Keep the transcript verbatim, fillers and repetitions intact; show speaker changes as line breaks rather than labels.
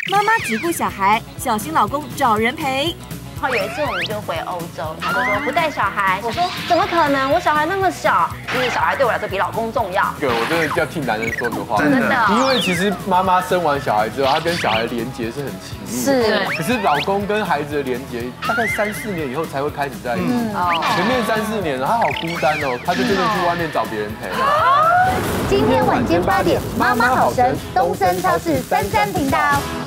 妈妈只顾小孩，小心老公找人陪。
然后有一次我们就回欧洲，他就说不带小孩，我说怎么可能？我小孩那么小，其实小孩对我来说比老公重要。
这个我真的要替男人说个话，
真的，
因为其实妈妈生完小孩之后，她跟小孩的连结是很亲密的，
是。
可是老公跟孩子的连结，大概三四年以后才会开始在一起。前面三四年，他好孤单哦，他就真的去外面找别人陪。
今天晚间八点，妈妈好神，东森超市三三频道。